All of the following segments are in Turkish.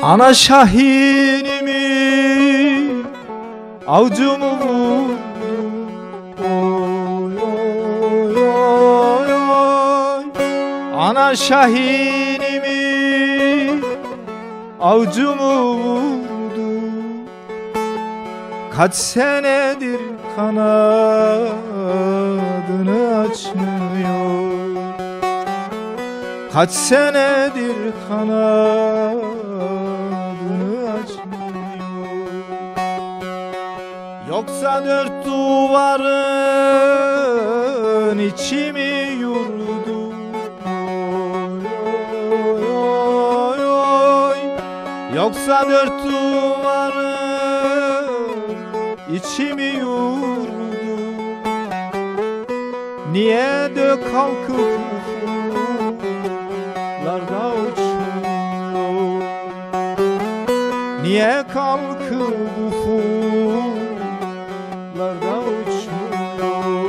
Ana şahinimi avcumu vurdu, oy oy oy oy. Ana şahinimi avcumu vurdu. Kaç senedir kanadını açmıyor. Kaç senedir kanadını açmıyor. Yoksa dört duvarın içi mi yurdu? Oy oy oy. Yoksa dört duvarın içi mi yurdu? Niye de kalkıp larda uçmuyor? Niye kalkıp ufuklarda uçmuyor?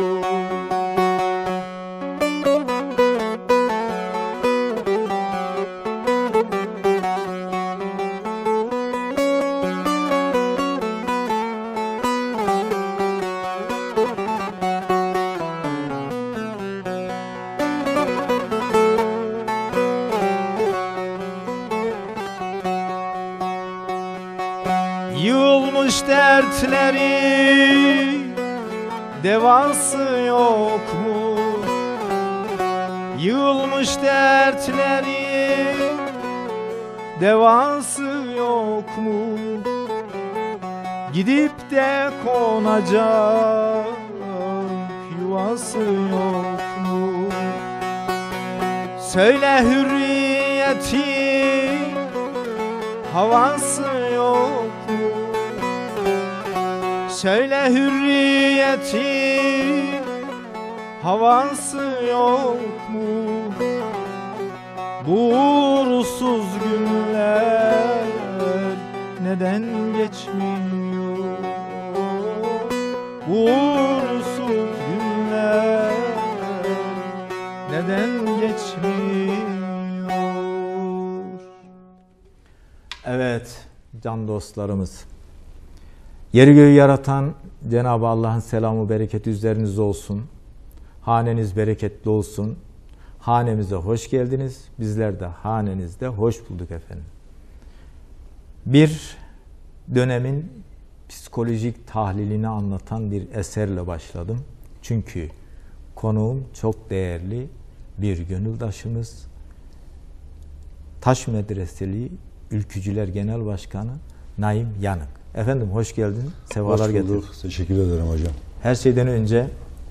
Yığılmış dertleri devası yok mu? Yığılmış dertleri devası yok mu? Gidip de konacak yuvası yok mu? Söyle hürriyeti havası yok mu? Söyle hürriyeti havası yok mu? Bu uğursuz günler neden geçmiyor? Bu uğursuz günler neden geçmiyor? Evet can dostlarımız, yeri göğü yaratan Cenab-ı Allah'ın selamı bereketi üzerinizde olsun. Haneniz bereketli olsun. Hanemize hoş geldiniz. Bizler de hanenizde hoş bulduk efendim. Bir dönemin psikolojik tahlilini anlatan bir eserle başladım. Çünkü konuğum çok değerli bir gönüldaşımız, Taş Medreseli Ülkücüler Genel Başkanı Naim Yanık. Efendim hoş geldin, sefalar getirdin. Hoş bulduk, teşekkür ederim hocam. Her şeyden önce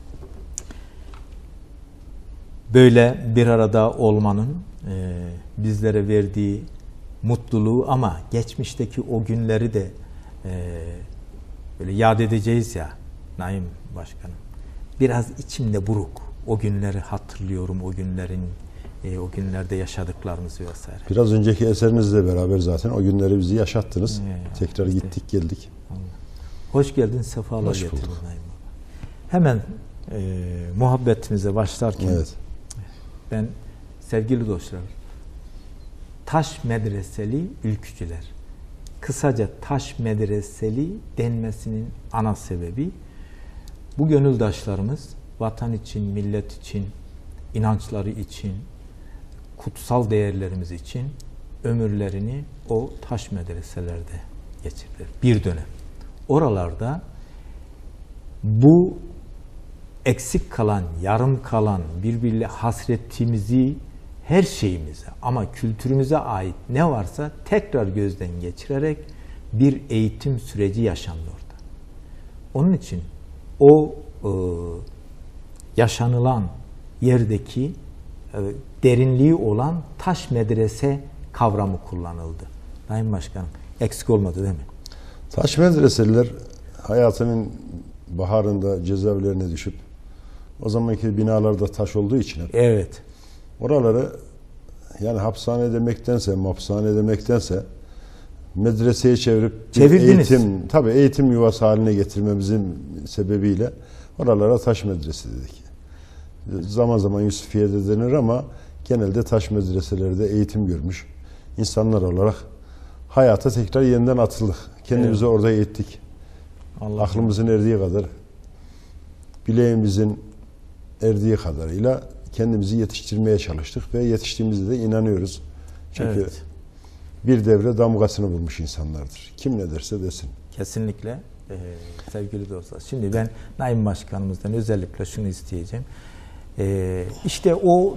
böyle bir arada olmanın bizlere verdiği mutluluğu ama geçmişteki o günleri de böyle yad edeceğiz ya Naim Başkanım. Biraz içimde buruk. O günleri hatırlıyorum, o günlerde yaşadıklarımızı vesaire. Biraz önceki eserinizle beraber zaten o günleri bizi yaşattınız. Tekrar işte gittik geldik. Hoş geldin, sefalar getirdin Naim Baba. Hemen muhabbetimize başlarken ben sevgili dostlar, Taş Medreseli Ülkücüler, kısaca Taş Medreseli denmesinin ana sebebi bu gönüldaşlarımız vatan için, millet için, inançları için, kutsal değerlerimiz için ömürlerini o taş medreselerde geçirdiler. Bir dönem. Oralarda bu eksik kalan, yarım kalan, birbiriyle hasretimizi, her şeyimize ama kültürümüze ait ne varsa tekrar gözden geçirerek bir eğitim süreci yaşandı orada. Onun için o yaşanılan yerdeki derinliği olan taş medrese kavramı kullanıldı. Naim Başkanım, eksik olmadı değil mi? Taş medreseliler hayatının baharında cezaevlerine düşüp o zamanki binalarda taş olduğu için evet. Oraları yani hapishane demektense, mapishane demektense medreseye çevirip eğitim yuvası haline getirmemizin sebebiyle oralara taş medrese dedik. Zaman zaman Yusufiye'de denir ama genelde taş medreselerde eğitim görmüş insanlar olarak hayata tekrar yeniden atıldık. Kendimizi orada eğittik. Aklımızın erdiği kadar, bileğimizin erdiği kadarıyla kendimizi yetiştirmeye çalıştık ve yetiştiğimizde de inanıyoruz. Çünkü bir devre damgasını bulmuş insanlardır. Kim ne derse desin. Kesinlikle sevgili dostlar. Şimdi ben Naim Başkanımızdan özellikle şunu isteyeceğim. İşte o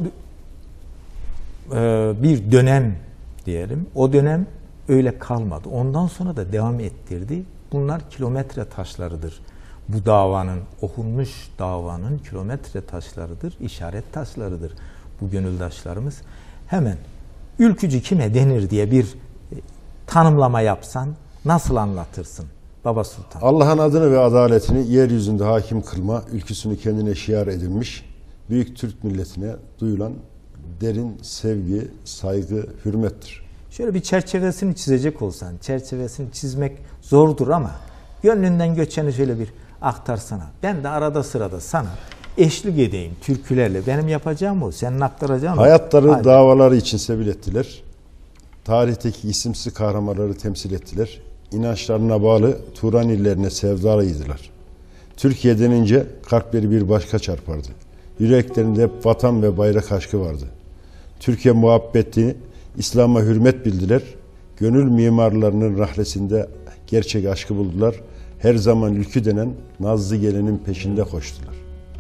bir dönem diyelim. O dönem öyle kalmadı. Ondan sonra da devam ettirdi. Bunlar kilometre taşlarıdır. Bu davanın, okunmuş davanın kilometre taşlarıdır, işaret taşlarıdır bu gönüldaşlarımız. Hemen ülkücü kime denir diye bir tanımlama yapsan nasıl anlatırsın Baba Sultan? Allah'ın adını ve adaletini yeryüzünde hakim kılma, ülküsünü kendine şiar edinmiş, büyük Türk milletine duyulan derin sevgi, saygı, hürmettir. Şöyle bir çerçevesini çizecek olsan, çerçevesini çizmek zordur ama gönlünden geçeni şöyle bir aktarsana. Ben de arada sırada sana eşlik edeyim türkülerle. Benim yapacağım o, senin aktaracağın o. Hayatları, davaları için sebil ettiler. Tarihteki isimsiz kahramanları temsil ettiler. İnançlarına bağlı Turan illerine sevdalıydılar. Türkiye denince kalpleri bir başka çarpardı. Yüreklerinde hep vatan ve bayrak aşkı vardı. Türkiye muhabbeti, İslam'a hürmet bildiler. Gönül mimarlarının rahlesinde gerçek aşkı buldular. Her zaman ülkü denen nazlı gelinin peşinde koştular.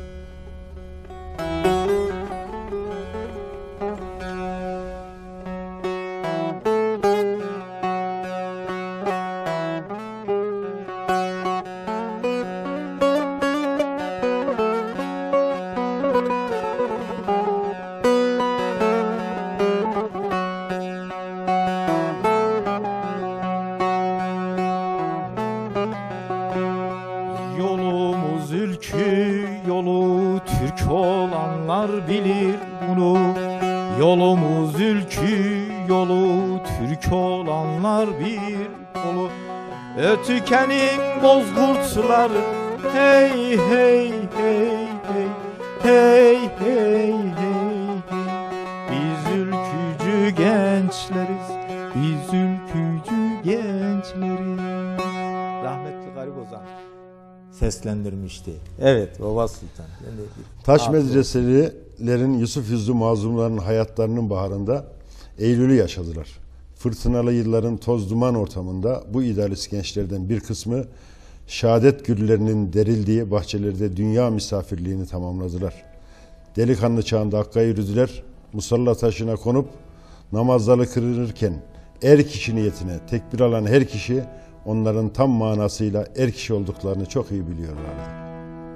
Yolumuz ülkü yolu, Türk olanlar bilir bunu. Yolumuz ülkü yolu, Türk olanlar bir yolu. Ötükenin bozkurtları, hey hey hey hey, hey hey hey. Biz ülkücü gençleriz, biz ülkücü gençleriz. Rahmetli Garip Ozan seslendirmişti. Evet, Baba Sultan. Taş medreselilerin Yusuf yüzlü mazlumların hayatlarının baharında Eylül'ü yaşadılar. Fırtınalı yılların toz duman ortamında bu idealist gençlerden bir kısmı şehadet güllerinin derildiği bahçelerde dünya misafirliğini tamamladılar. Delikanlı çağında Hakk'a yürüdüler. Musalla taşına konup namazları kırılırken er kişi niyetine tekbir alan her kişi onların tam manasıyla er kişi olduklarını çok iyi biliyorlardı.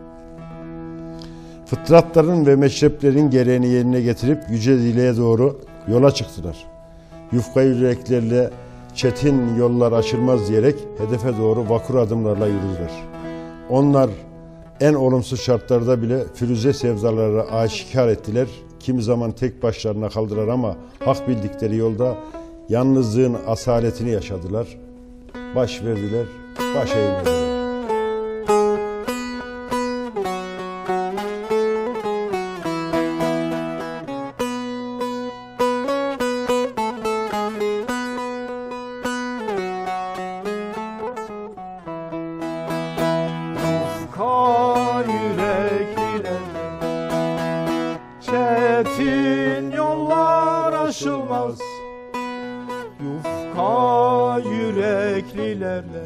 Fıtratların ve meşreplerin gereğini yerine getirip yüce dileğe doğru yola çıktılar. Yufka yüreklerle çetin yollar aşılmaz diyerek hedefe doğru vakur adımlarla yürüdüler. Onlar en olumsuz şartlarda bile Firuze sevdalarını aşikar ettiler. Kimi zaman tek başlarına kaldılar ama hak bildikleri yolda yalnızlığın asaletini yaşadılar. Baş verdiler, baş eğmediler. Çetin yollar aşılmaz, yufka yüreklilerle.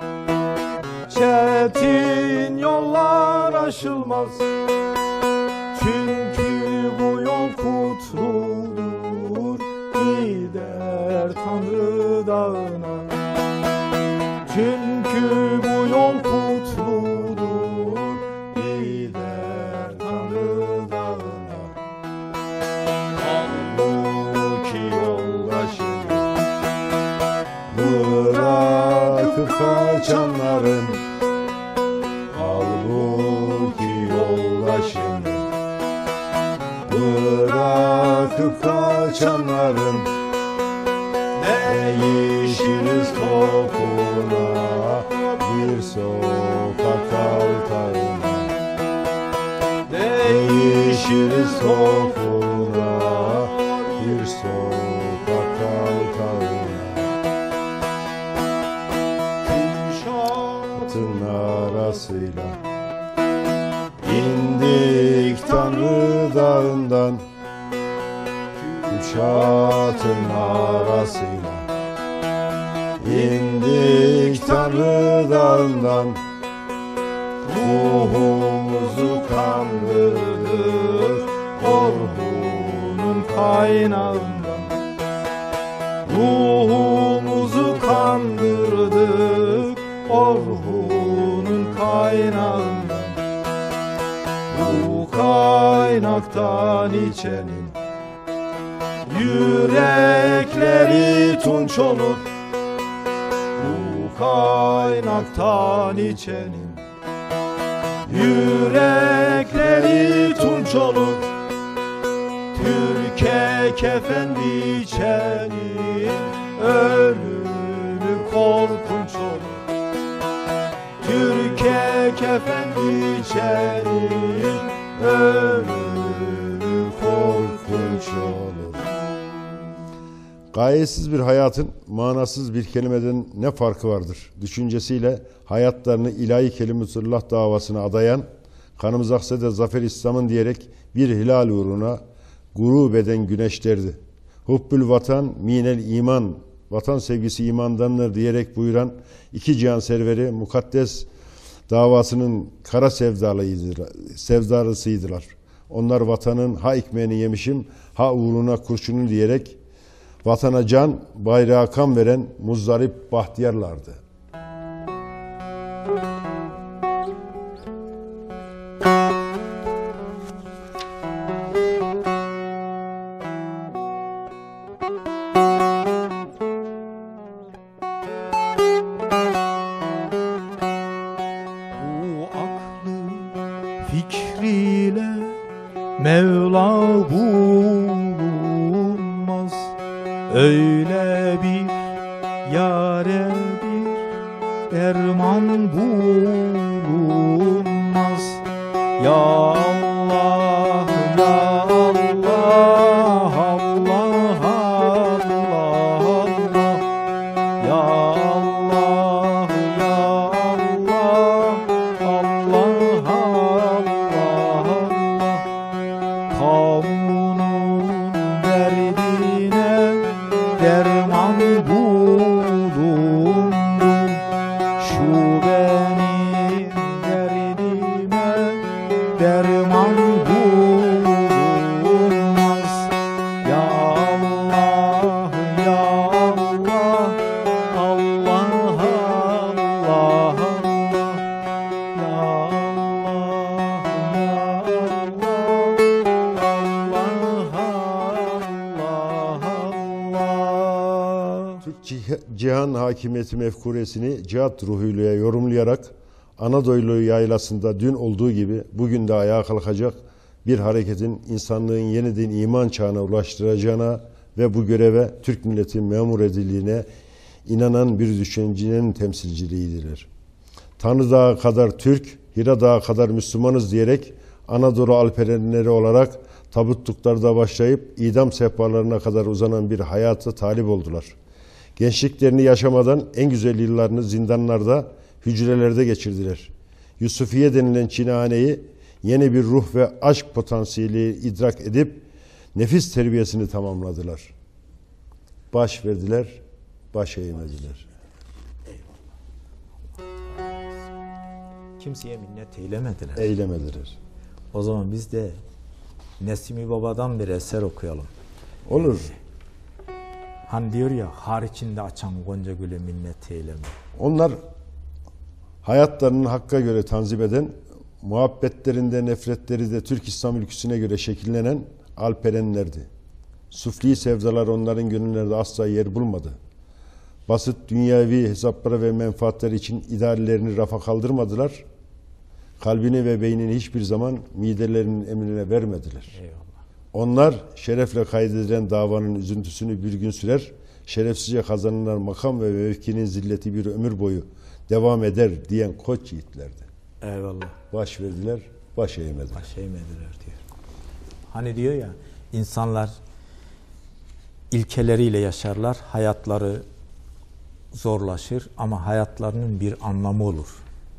Çetin yollar aşılmaz, çünkü bu yol kutludur, gider Tanrı dağına. Çünkü bu yol kutludur, gider Tanrı dağına. Halbuki yoldaşını bırakıp kaçanların, halbuki yoldaşını bırakıp kaçanların, değişiriz topuna bir sokak altına. Değişiriz topuna bir sokak altına. Kuşatın arasıyla İndik Tanrı dağından, Kuşatın arasıyla İndik Tanrı dağından, ruhumuzu kandırdık Orhun'un kaynağından. Ruhumuzu kandırdık Orhun'un kaynağından. Bu kaynaktan içenin yürekleri tunç olur. Bu kaynaktan içenin yürekleri tunç olur. Türkiye kefen biçenin ölümü korkunç olur. Türkiye kefen biçenin ölümü korkunç olur. Gayesiz bir hayatın manasız bir kelimeden ne farkı vardır? Düşüncesiyle hayatlarını ilahi kelimetullah davasına adayan, kanımız aksa da zafer İslam'ın diyerek bir hilal uğruna gurub eden güneşlerdi. Hubbül vatan minel iman, vatan sevgisi imandandır diyerek buyuran iki cihan serveri mukaddes davasının kara sevdalısıydılar. Onlar vatanın ha ekmeğini yemişim, ha uğruna kurşunu diyerek vatana can, bayrağa kan veren muzdarip bahtiyarlardı. Fikriyle Mevla bulunmaz. Öyle bir yare bir derman bulunmaz. Ya Allah, ya Allah, Allah, Allah, Allah. Ya Allah, ya Allah, Allah, Allah. Kavmunun derdine derman bulundu. Şu benim derdime derman bulunmaz. Ya Allah, ya Allah, Allah, Allah, Allah. Ya Allah, Türk cihan hakimiyeti mefkuresini cihat ruhuyla yorumlayarak Anadolu yaylasında dün olduğu gibi bugün de ayağa kalkacak bir hareketin insanlığın yeniden iman çağına ulaştıracağına ve bu göreve Türk milleti memur edildiğine inanan bir düşüncenin temsilciliğidirler. Tanrı Dağı kadar Türk, Hira Dağı kadar Müslümanız diyerek Anadolu alperenleri olarak tabutluklarda başlayıp idam sehpalarına kadar uzanan bir hayata talip oldular. Gençliklerini yaşamadan en güzel yıllarını zindanlarda, hücrelerde geçirdiler. Yusufiye denilen çinehaneyi yeni bir ruh ve aşk potansiyeli idrak edip nefis terbiyesini tamamladılar. Baş verdiler, baş eğmediler. Kimseye minnet eylemediler. Eylemediler. O zaman biz de Nesimi Baba'dan bir eser okuyalım. Olur. Hani diyor ya, har içinde açan gonca güle minnet eyleme. Onlar hayatlarını hakka göre tanzim eden, muhabbetlerinde, nefretleri de Türk İslam ülküsüne göre şekillenen alperenlerdi. Sufli sevdalar onların gönüllerinde asla yer bulmadı. Basit dünyevi hesaplara ve menfaatleri için ideallerini rafa kaldırmadılar. Kalbini ve beynini hiçbir zaman midelerinin emrine vermediler. Eyvallah. Onlar şerefle kaydedilen davanın üzüntüsünü bir gün sürer, şerefsizce kazanılan makam ve mevkinin zilleti bir ömür boyu devam eder diyen koç yiğitlerdi. Eyvallah. Baş verdiler, baş eğmediler. Baş eğmediler diyor. Hani diyor ya, insanlar ilkeleriyle yaşarlar, hayatları zorlaşır ama hayatlarının bir anlamı olur.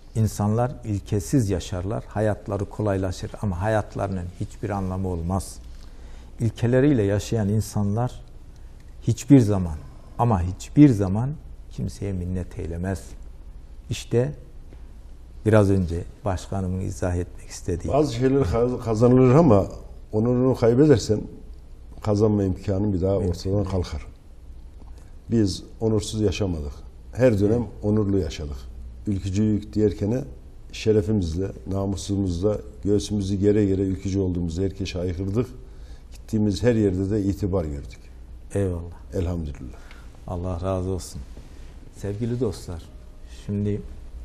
İnsanlar ilkesiz yaşarlar, hayatları kolaylaşır ama hayatlarının hiçbir anlamı olmaz. İlkeleriyle yaşayan insanlar hiçbir zaman ama hiçbir zaman kimseye minnet eylemez. İşte biraz önce başkanımın izah etmek istediği. Bazı şeyler kazanılır ama onurunu kaybedersen kazanma imkanın bir daha ortadan kalkar. Biz onursuz yaşamadık. Her dönem onurlu yaşadık. Ülkücülük diyerken şerefimizle, namusumuzla göğsümüzü gere gere ülkücü olduğumuzu herkese haykırdık. Gittiğimiz her yerde de itibar gördük. Eyvallah. Elhamdülillah. Allah razı olsun. Sevgili dostlar, şimdi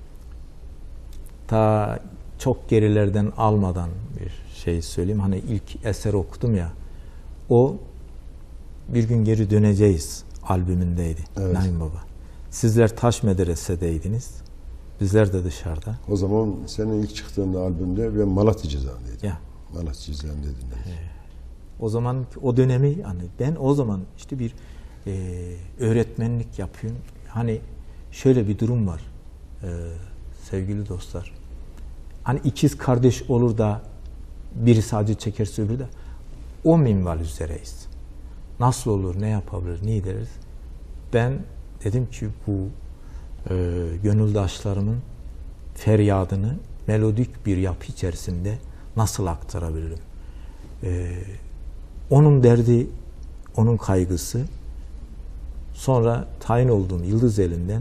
ta çok gerilerden almadan bir şey söyleyeyim. Hani ilk eser okudum ya, o Bir Gün Geri Döneceğiz albümündeydi. Evet. Naim Baba. Sizler Taş Medrese'deydiniz. Bizler de dışarıda. O zaman senin ilk çıktığında albümde ben Malatya Cezaevindeydim. Ya. Malatya Cezaevinde dinledim. O zaman o dönemi, hani ben o zaman işte bir öğretmenlik yapıyorum. Hani şöyle bir durum var sevgili dostlar. Hani ikiz kardeş olur da birisi acı çekerse öbürü de o minval üzereyiz. Nasıl olur, ne yapabilir, ne ederiz? Ben dedim ki bu gönüldaşlarımın feryadını melodik bir yapı içerisinde nasıl aktarabilirim? Onun derdi, onun kaygısı. Sonra tayin olduğum Yıldızeli'nden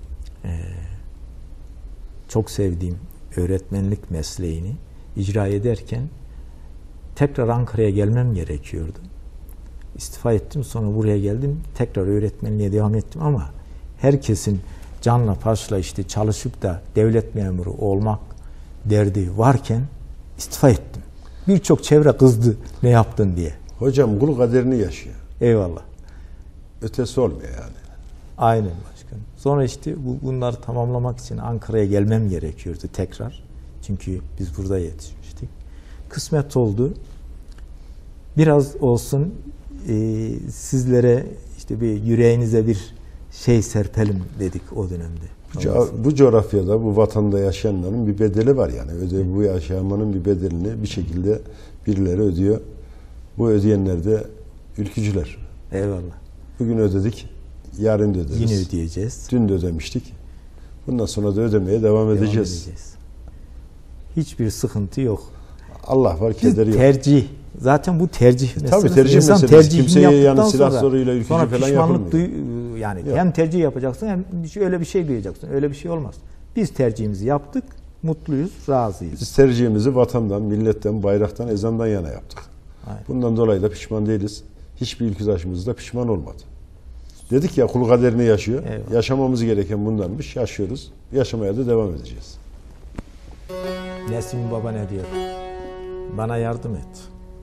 çok sevdiğim öğretmenlik mesleğini icra ederken tekrar Ankara'ya gelmem gerekiyordu. İstifa ettim, sonra buraya geldim. Tekrar öğretmenliğe devam ettim ama herkesin canla başla işte çalışıp da devlet memuru olmak derdi varken istifa ettim. Birçok çevre kızdı ne yaptın diye. Hocam kul kaderini yaşıyor. Eyvallah. Ötesi olmuyor yani. Aynen başkanım. Sonra işte bunları tamamlamak için Ankara'ya gelmem gerekiyordu tekrar. Çünkü biz burada yetişmiştik. Kısmet oldu. Biraz olsun sizlere işte bir yüreğinize bir şey serpelim dedik o dönemde. Bu coğrafyada, bu vatanda yaşayanların bir bedeli var yani. Bu yaşamanın bir bedelini bir şekilde birileri ödüyor. Bu ödeyenler de ülkücüler. Eyvallah. Bugün ödedik, yarın da öderiz. Yine ödeyeceğiz. Dün de ödemiştik. Bundan sonra da ödemeye devam edeceğiz. Hiçbir sıkıntı yok. Allah var, kederi yok. Tercih. Zaten bu tercih meselesi. Tabii tercih meselesi. Kimseye yani silah zoruyla ülkücü falan yapılmıyor. Yani yok. Hem tercih yapacaksın hem öyle bir şey duyacaksın. Öyle bir şey olmaz. Biz tercihimizi yaptık. Mutluyuz, razıyız. Biz tercihimizi vatandan, milletten, bayraktan, ezandan yana yaptık. Aynen. Bundan dolayı da pişman değiliz. Hiçbir ülküdaşımız da pişman olmadı. Dedik ya, kul kaderini yaşıyor. Eyvallah. Yaşamamız gereken bundanmış. Yaşıyoruz. Yaşamaya da devam edeceğiz. Nesim Baba ne diyor? Bana yardım et.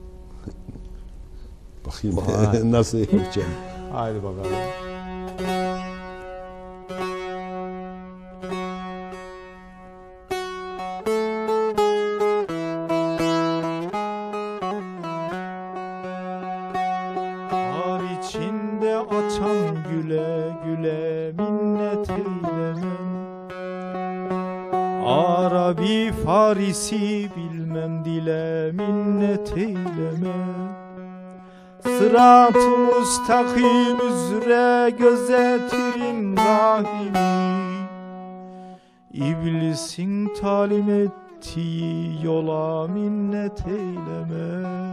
Bakayım nasıl yapacağım. Haydi bakalım. Ar içinde açan güle güle minnet eylemem. Arabi Farisi bilmem dile minnet eylemem. Sırat-ı müstakim üzere gözetirim rahimi. İblisin talim ettiği yola minnet eyleme.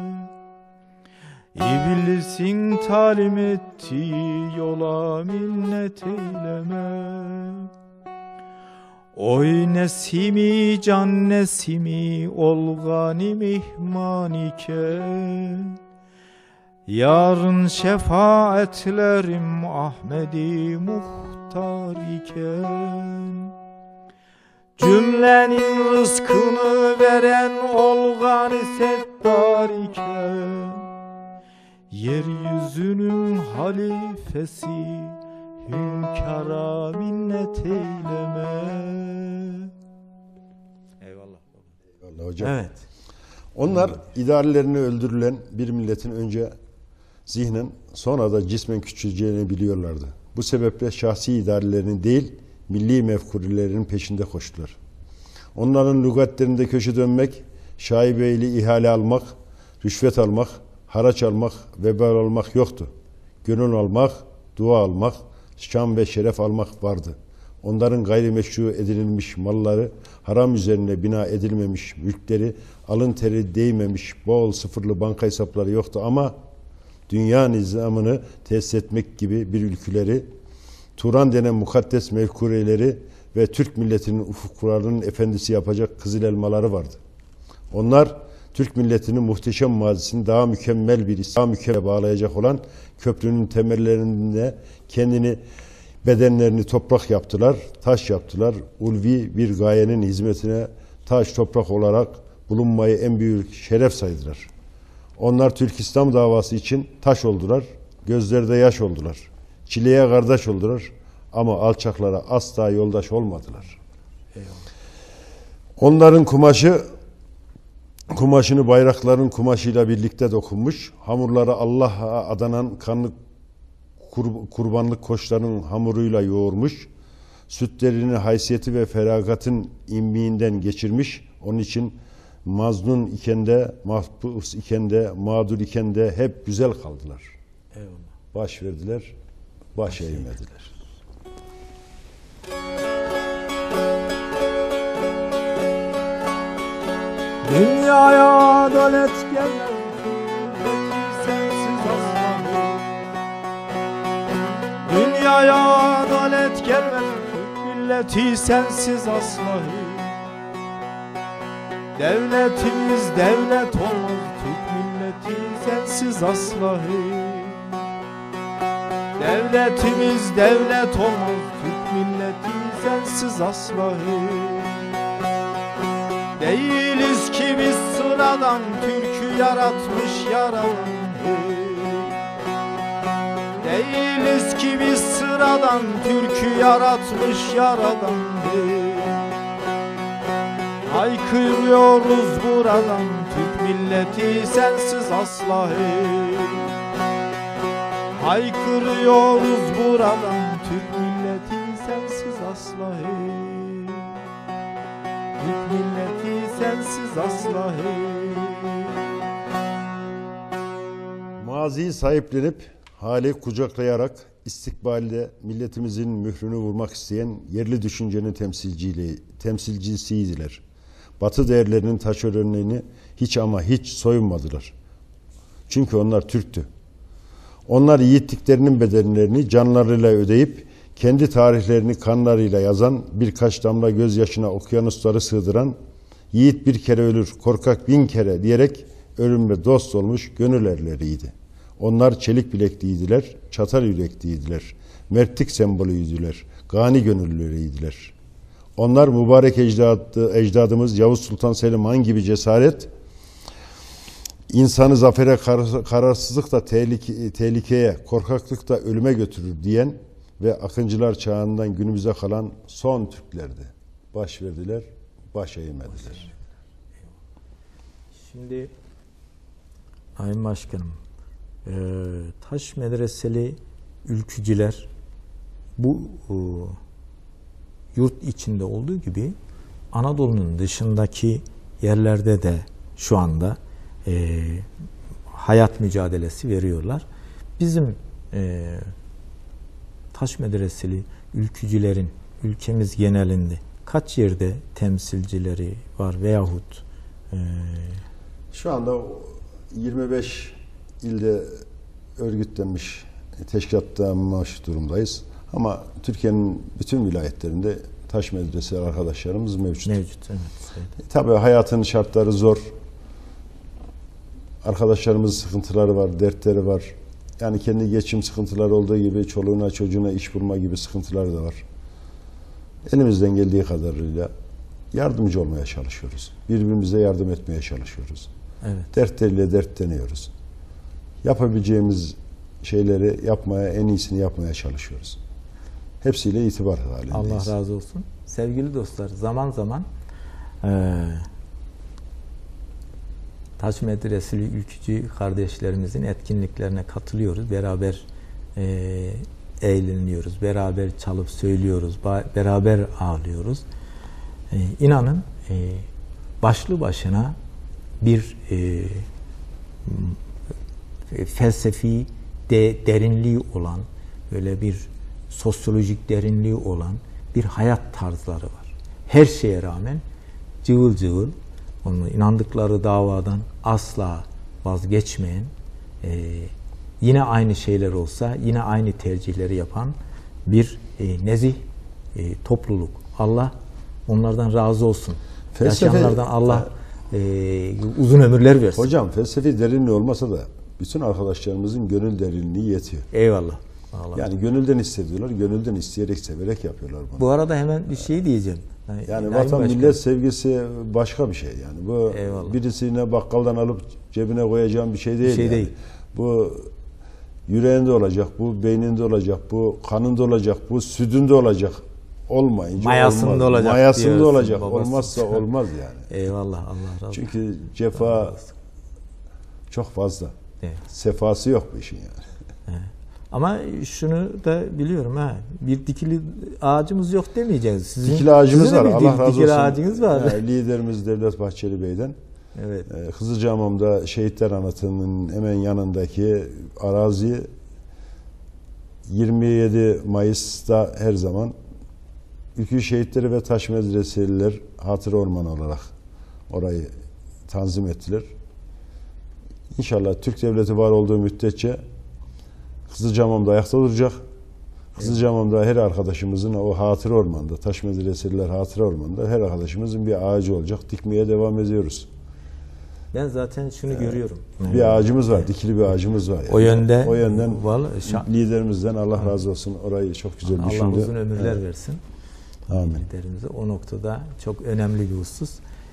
İblisin talim ettiği yola minnet eyleme. Oy nesimi can nesimi ol ganim ihman iken. Yarın şefaatlerim Ahmedi muhtar iken. Cümlenin rızkını veren ol gani settar iken. Yeryüzünün halifesi hünkâra minnet eyleme. Eyvallah. Eyvallah hocam. Evet. Onlar idarelerini öldürülen bir milletin önce zihnen sonra da cismen küçüleceğini biliyorlardı. Bu sebeple şahsi idarelerinin değil, milli mefkurelerinin peşinde koştular. Onların lügatlerinde köşe dönmek, şaibeyli ihale almak, rüşvet almak, haraç almak, vebal almak yoktu. Gönül almak, dua almak, şan ve şeref almak vardı. Onların gayrimeşru edinilmiş malları, haram üzerine bina edilmemiş mülkleri, alın teri değmemiş bol sıfırlı banka hesapları yoktu ama dünya nizamını tesis etmek gibi bir ülküleri, Turan denen mukaddes mevkureleri ve Türk milletinin ufuklarının efendisi yapacak kızıl elmaları vardı. Onlar Türk milletinin muhteşem mazisini daha mükemmel bir İslam mükemmel bağlayacak olan köprünün temellerinde kendini, bedenlerini toprak yaptılar, taş yaptılar. Ulvi bir gayenin hizmetine taş toprak olarak bulunmayı en büyük şeref saydılar. Onlar Türk İslam davası için taş oldular, gözlerde yaş oldular. Çileye kardeş oldular ama alçaklara asla yoldaş olmadılar. Eyvallah. Onların kumaşını bayrakların kumaşıyla birlikte dokunmuş, hamurları Allah'a adanan kanlı kurbanlık koçların hamuruyla yoğurmuş, sütlerini haysiyeti ve feragatın immiğinden geçirmiş. Onun için maznun iken de, mahpus iken de, mağdur iken de hep güzel kaldılar. Eyvallah. Baş verdiler, baş eğmediler. Dünyaya adalet gelmez, sensiz asla. Dünyaya adalet gelmez, milleti sensiz asla. Devletimiz devlet olmaz, Türk milleti sensiz asla. Devletimiz devlet olmaz, Türk milleti sensiz asla. Değiliz ki biz sıradan, Türk'ü yaratmış yaradan. Değiliz ki biz sıradan, Türk'ü yaratmış yaradan. Haykırıyoruz buradan, Türk milleti sensiz asla. Haykırıyoruz buradan, Türk milleti sensiz asla. Türk milleti sensiz asla. Maziyi sahiplenip hali kucaklayarak istikbalde milletimizin mührünü vurmak isteyen yerli düşüncenin temsilcisiydiler. Batı değerlerinin taşeronluğunu hiç ama hiç soyunmadılar. Çünkü onlar Türktü. Onlar yiğitliklerinin bedellerini canlarıyla ödeyip kendi tarihlerini kanlarıyla yazan, birkaç damla gözyaşına okyanusları sığdıran, yiğit bir kere ölür, korkak bin kere diyerek ölümle dost olmuş gönül erleriydi. Onlar çelik bilekliydiler, çatal yürekliydiler, mertlik sembolüydüler, gani gönüllüleriydiler. Onlar mübarek ecdadımız Yavuz Sultan Selim Han gibi cesaret, insanı zafere, kararsızlıkla tehlikeye, korkaklıkla ölüme götürür diyen ve Akıncılar çağından günümüze kalan son Türklerdi. Baş verdiler, baş eğmediler. Şimdi Sayın Başkanım, taş medreseli ülkücüler bu yurt içinde olduğu gibi Anadolu'nun dışındaki yerlerde de şu anda hayat mücadelesi veriyorlar. Bizim taş medreseli ülkücülerin ülkemiz genelinde kaç yerde temsilcileri var veyahut şu anda 25 ilde örgütlenmiş, teşkilatlanmış durumdayız. Ama Türkiye'nin bütün vilayetlerinde taş medreseli arkadaşlarımız mevcut. Mevcut, evet. Tabii hayatın şartları zor. Arkadaşlarımızın sıkıntıları var, dertleri var. Yani kendi geçim sıkıntıları olduğu gibi çoluğuna çocuğuna iş bulma gibi sıkıntıları da var. Elimizden geldiği kadarıyla yardımcı olmaya çalışıyoruz. Birbirimize yardım etmeye çalışıyoruz. Evet. Dertleriyle dertleniyoruz. Yapabileceğimiz şeyleri yapmaya, en iyisini yapmaya çalışıyoruz. Hepsiyle itibar halindeyiz. Allah razı olsun. Sevgili dostlar, zaman zaman taş medreseli ülkücü kardeşlerimizin etkinliklerine katılıyoruz. Beraber eğleniyoruz. Beraber çalıp söylüyoruz. Beraber ağlıyoruz. İnanın başlı başına bir felsefi derinliği olan, böyle bir sosyolojik derinliği olan bir hayat tarzları var. Her şeye rağmen cıvıl cıvıl, onun inandıkları davadan asla vazgeçmeyen, yine aynı şeyler olsa yine aynı tercihleri yapan bir nezih topluluk. Allah onlardan razı olsun. Yaşayanlardan Allah uzun ömürler versin. Hocam felsefi derinliği olmasa da bütün arkadaşlarımızın gönül derinliği yetiyor. Eyvallah. Allah. Yani gönülden hissediyorlar, gönülden isteyerek, severek yapıyorlar bunu. Bu arada hemen bir şey diyeceğim. Yani vatan millet sevgisi başka bir şey yani. Bu Eyvallah. birisine bakkaldan alıp cebine koyacağım bir şey değil. Bir şey yani. değil. Bu yüreğinde olacak, bu beyninde olacak, bu kanında olacak, bu sütünde olacak. Olmayınca mayasında olmaz. olacak. Mayasında olacak. Babası. Olmazsa olmaz yani. Eyvallah. Allah razı olsun. Çünkü cefa çok fazla. Evet. Sefası yok bu işin yani. Evet. Ama şunu da biliyorum ha. Bir dikili ağacımız yok demeyeceğiz. Dikili ağacımız var. Allah razı olsun. Dikili ağacınız var. Yani liderimiz Devlet Bahçeli Bey'den. Evet. Kızılcahamam'da Şehitler Anıtı'nın hemen yanındaki arazi 27 Mayıs'ta her zaman Ülkü Şehitleri ve Taş Medreseliler Hatıra Ormanı olarak orayı tanzim ettiler. İnşallah Türk Devleti var olduğu müddetçe Kızılcahamam'da ayakta duracak. Kızılcahamam'da her arkadaşımızın o hatıra ormanda, Taş Medreseliler hatıra ormanında her arkadaşımızın bir ağacı olacak. Dikmeye devam ediyoruz. Ben zaten şunu görüyorum. Bir ağacımız var, dikili bir ağacımız var. Yani. O yönden liderimizden Allah razı olsun. Orayı çok güzel düşündü. Allah uzun ömürler versin. Amin. Liderimize o noktada çok önemli bir husus.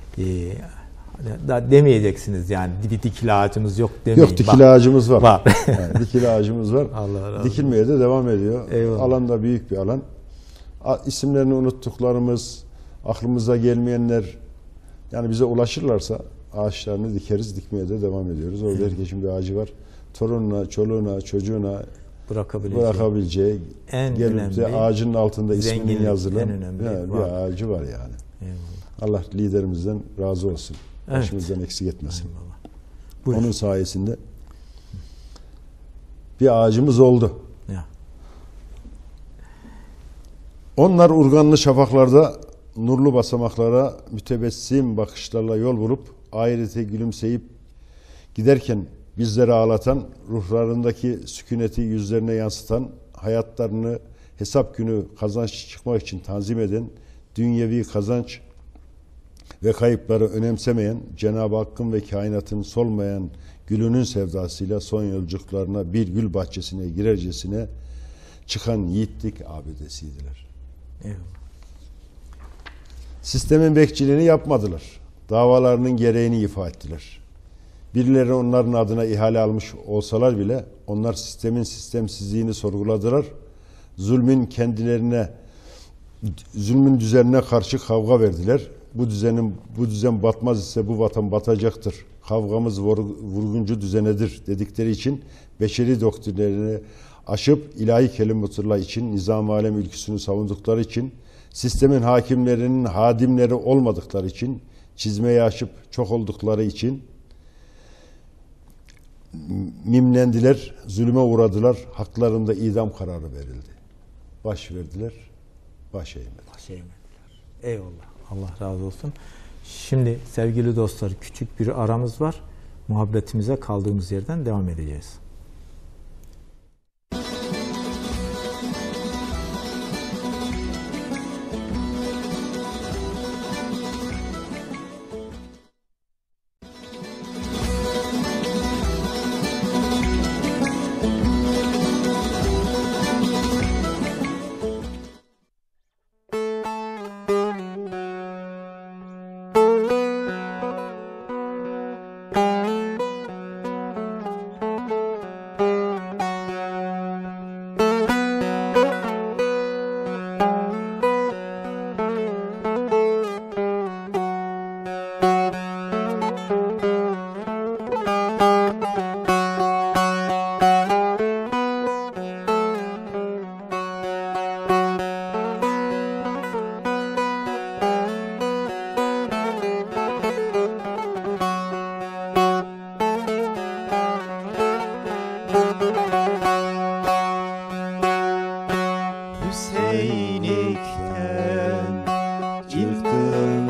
Da demeyeceksiniz yani dikili ağacımız yok demeyin. Yok, dikili ağacımız var. Var. Yani dikili ağacımız var. Allah razı olsun. Dikilmeye de devam ediyor. Eyvallah. Alan da büyük bir alan. İsimlerini unuttuklarımız, aklımıza gelmeyenler yani bize ulaşırlarsa ağaçlarını dikeriz, dikmeye de devam ediyoruz. Orada herkesin bir ağacı var. Torununa, çoluğuna, çocuğuna bırakabileceği en gelip önemli de ağacının altında isminin yazılı en önemli bir ağacı var yani. Eyvallah. Allah liderimizden razı olsun. Evet. Başımızdan eksik etmesin. Buyur. Onun sayesinde bir ağacımız oldu. Ya. Onlar urganlı şafaklarda nurlu basamaklara mütebessim bakışlarla yol bulup ahirete gülümseyip giderken bizleri ağlatan, ruhlarındaki sükuneti yüzlerine yansıtan, hayatlarını hesap günü kazanç çıkmak için tanzim eden, dünyevi kazanç ve kayıpları önemsemeyen, Cenab-ı Hakk'ın ve kainatın solmayan gülünün sevdasıyla son yolculuklarına bir gül bahçesine girercesine çıkan yiğitlik abidesiydiler. Eyvallah. Sistemin bekçiliğini yapmadılar. Davalarının gereğini ifa ettiler. Birileri onların adına ihale almış olsalar bile onlar sistemin sistemsizliğini sorguladılar. Zulmün düzenine karşı kavga verdiler. Bu düzen batmaz ise bu vatan batacaktır. Kavgamız vurguncu düzenedir dedikleri için beşeri doktrinlerini aşıp ilahi kelimetullah için nizam-ı alem ülküsünü savundukları için sistemin hakimlerinin hadimleri olmadıkları için çizmeyi aşıp çok oldukları için mimlendiler, zulüme uğradılar, haklarında idam kararı verildi. Baş verdiler, baş eğmediler. Baş eğmediler. Eyvallah. Allah razı olsun. Şimdi sevgili dostlar küçük bir aramız var. Muhabbetimize kaldığımız yerden devam edeceğiz.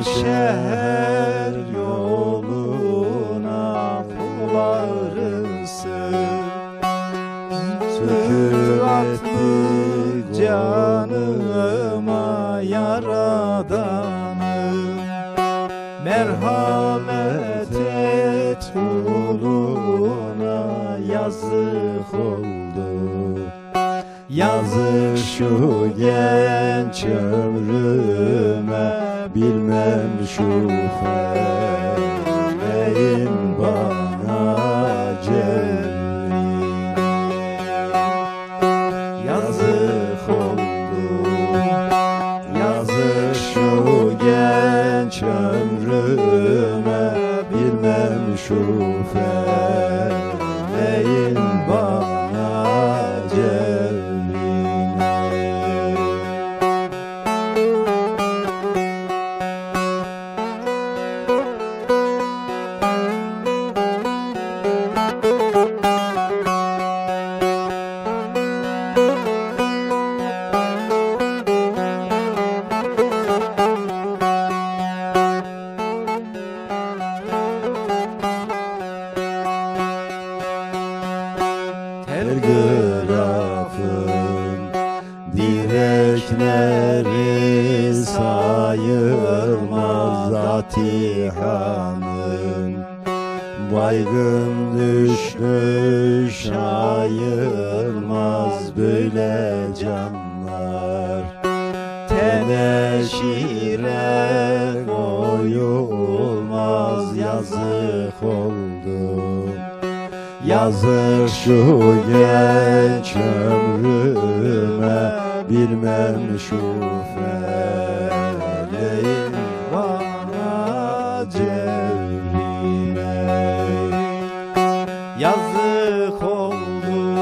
şehir yoluna kolarısı söküp attık canıma yaradanım. Merhamet et kuluna, yazık oldu. Yazık şu genç ömrüme, bilmem şu feleğin bana cevrini. Yazık oldu, yazık şu genç ömrüme, bilmem şu feleğin bana cevrini. Telgrafın direkleri sayılmaz Atihan'ın. Baygın düşmüş ayılmaz böyle canlar. Teneşire koyulmaz, yazık oldu. Yazık şu genç ömrüme, bilmem şu feleğin bana cevrine. Yazık oldu,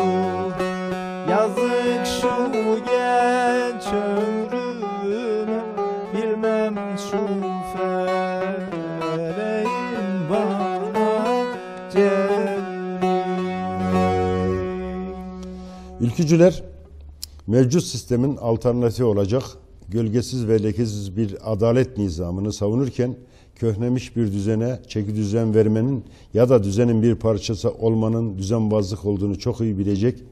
yazık şu genç ömrüme, bilmem şu feleğin bana cevrine. Ülkücüler mevcut sistemin alternatifi olacak gölgesiz ve lekesiz bir adalet nizamını savunurken köhnemiş bir düzene çeki düzen vermenin ya da düzenin bir parçası olmanın düzenbazlık olduğunu çok iyi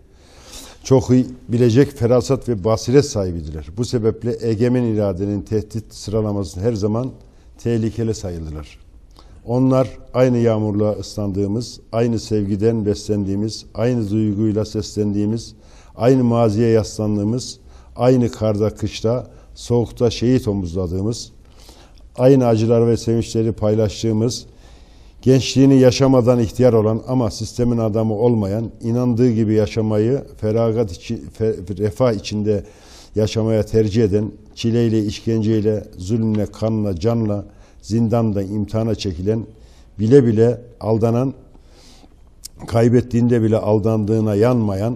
bilecek ferasat ve basiret sahibidirler. Bu sebeple egemen iradenin tehdit sıralamasını her zaman tehlikeli sayılırlar. Onlar aynı yağmurla ıslandığımız, aynı sevgiden beslendiğimiz, aynı duyguyla seslendiğimiz, aynı maziye yaslandığımız, aynı karda, kışta, soğukta şehit omuzladığımız, aynı acılar ve sevinçleri paylaştığımız, gençliğini yaşamadan ihtiyar olan ama sistemin adamı olmayan, inandığı gibi yaşamayı refah içinde yaşamaya tercih eden, çileyle, işkenceyle, zulümle, kanla, canla, zindanda imtihana çekilen, bile bile aldanan, kaybettiğinde bile aldandığına yanmayan,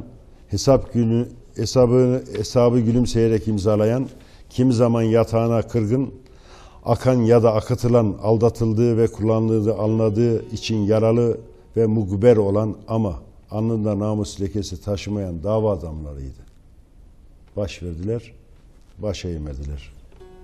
hesabı gülümseyerek imzalayan, kimi zaman yatağına kırgın, akan ya da akıtılan, aldatıldığı ve kullanıldığı anladığı için yaralı ve mugber olan ama alnında namus lekesi taşımayan dava adamlarıydı. Baş verdiler, baş eğmediler.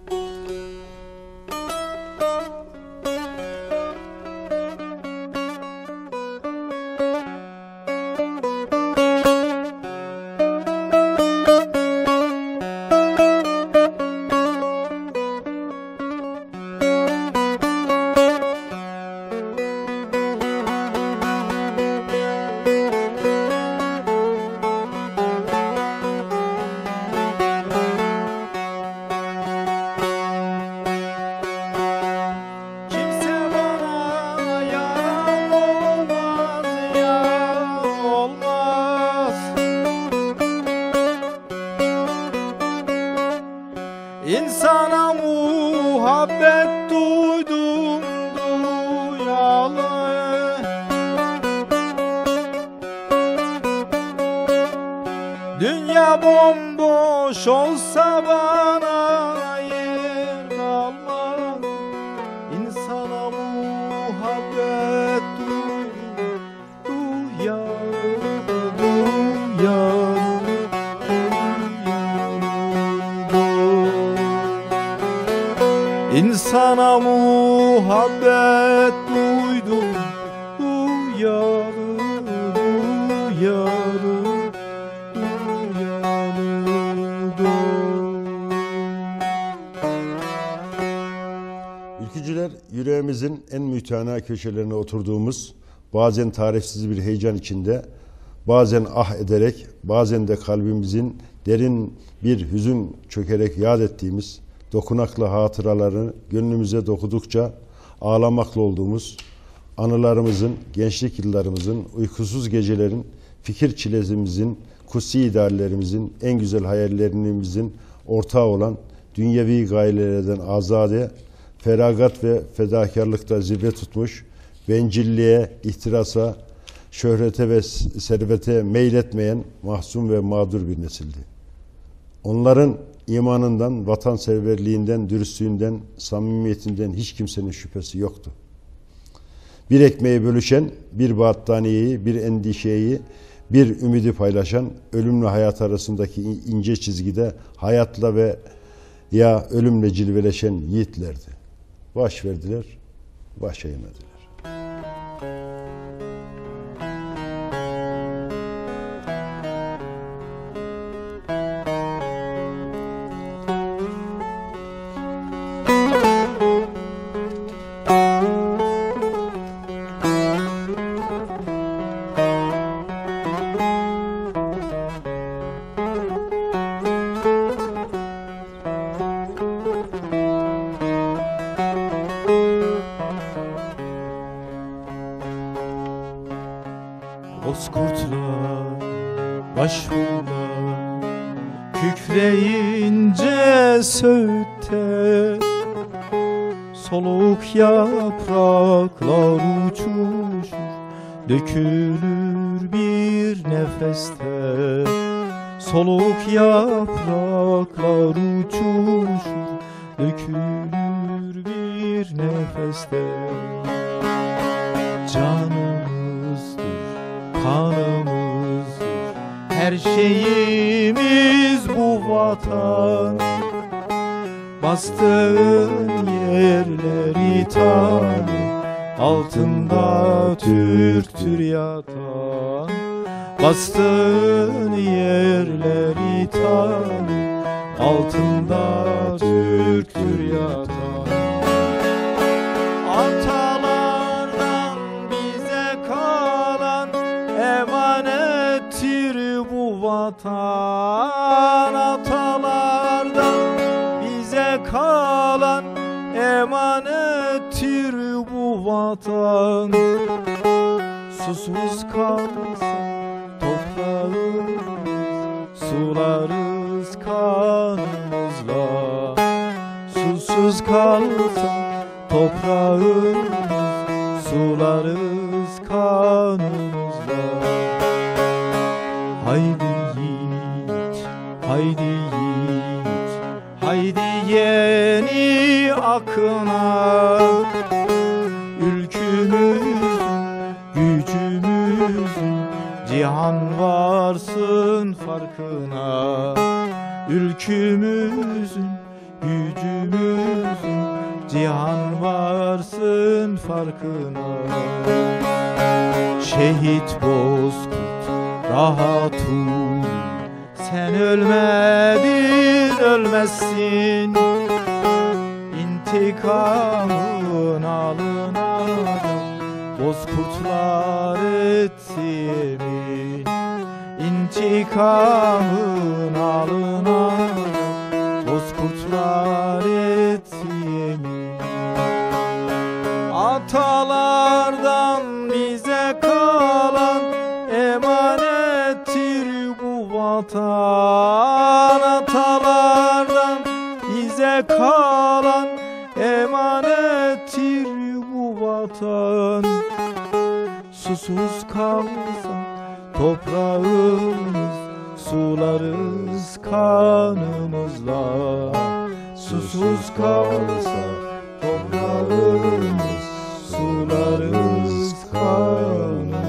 İnsana muhabbet duydum duyalı. Dünya bomboş olsa bana yer kalmaz. İnsana muhabbet duydum duyalı, duyalı. İnsan sana muhabbet duydum. Uyalı, uyalı, Ülkücüler yüreğimizin en mütena köşelerine oturduğumuz, bazen tarifsiz bir heyecan içinde, bazen ah ederek, bazen de kalbimizin derin bir hüzün çökerek yad ettiğimiz dokunaklı hatıralarını gönlümüze dokudukça ağlamakla olduğumuz, anılarımızın, gençlik yıllarımızın, uykusuz gecelerin, fikir çilezimizin, kutsi ideallerimizin, en güzel hayallerimizin ortağı olan dünyevi gayelerden azade, feragat ve fedakarlıkta zirve tutmuş, bencilliğe, ihtirasa, şöhrete ve servete meyletmeyen mahzun ve mağdur bir nesildi. Onların imanından, vatanseverliğinden, dürüstlüğünden, samimiyetinden hiç kimsenin şüphesi yoktu. Bir ekmeği bölüşen, bir battaniyeyi, bir endişeyi, bir ümidi paylaşan, ölümle hayat arasındaki ince çizgide hayatla ve ya ölümle cilveleşen yiğitlerdi. Baş verdiler, baş eğmediler. Bozkurtlar başvurular kükreyince söğütte, soluk yapraklar uçuşur, dökülür bir nefeste. Soluk yapraklar uçuşur, dökülür bir nefeste. Canımızdır, kanımızdır, her şeyimiz bu vatan. Bastığın yerleri tanı, altında Türktür yatan. Bastığın yerleri tanı, altında Türktür yatan. Atalardan bize kalan emanettir bu vatan. Atalardan bize kalan emanettir bu vatan. Susuz kalsa toprağımız, sularız kanımızla. Susuz kalsa toprağımız, sularız kanımızla. Haydi yiğit, haydi yiğit, haydi yeni akına. Ülkümüzün, gücümüzün, cihan varsın farkına. Ülkümüzün, gücümüzün, cihan varsın farkına. Şehit Bozkurt rahat uyu, sen ölmedin ölmezsin. İntikamın alınacak, Bozkurtlar etti yemin. İntikamın alınacak, Bozkurtlar etti yemin. Atalardan bize kalan emanettir bu vatan. Atalardan bize kalan emanettir bu vatan. Susuz kalsa toprağımız, sularız kanımızla. Susuz kalsa toprağımız, sularız kanımızla.